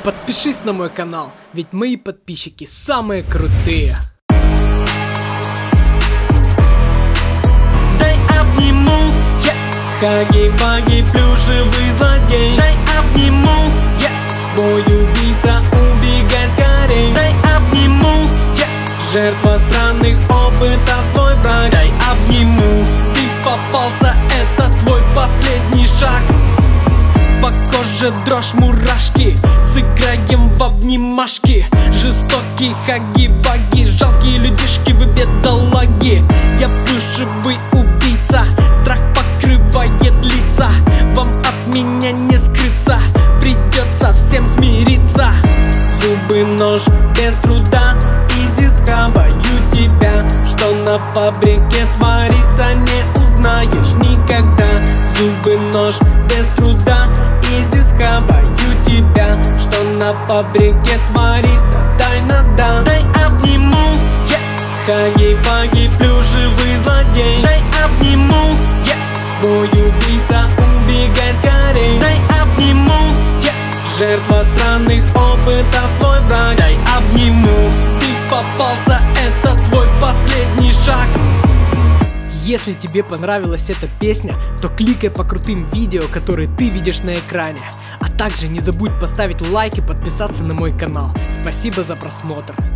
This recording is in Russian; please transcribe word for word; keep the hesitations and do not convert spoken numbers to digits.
подпишись на мой канал, ведь мои подписчики самые крутые. Дай обниму, yeah. Хаги-ваги, плюшевый злодей. Дай обниму, yeah. Твой убийца, убегай скорей. Дай обниму, yeah. Жертва странных опытов, твой враг. Дай обниму, ты попался, это твой последний шаг. По коже дрожь, мурашки, сыграем в обнимашки. Жестокие хаги-ваги, жалкие людишки, вы бедолаги. Я плюшевый убийца, страх покрывает лица. Вам от меня не скрыться, придется всем смириться. Зубы, нож, без труда, изыскиваю тебя. Что на фабрике творится, не узнаешь никогда. Зубы, нож, без труда, изыскиваю тебя. Что на фабрике творится, дай надо. дай обниму, yeah. Хаги-ваги, плюшевый злодей. Дай обниму, yeah. Твой убийца, убегай скорей. Дай обниму, yeah. Жертва странных опытов, твой враг. Дай обниму, ты попался, это твой последний шаг. Если тебе понравилась эта песня, то кликай по крутым видео, которые ты видишь на экране. А также не забудь поставить лайк и подписаться на мой канал. Спасибо за просмотр.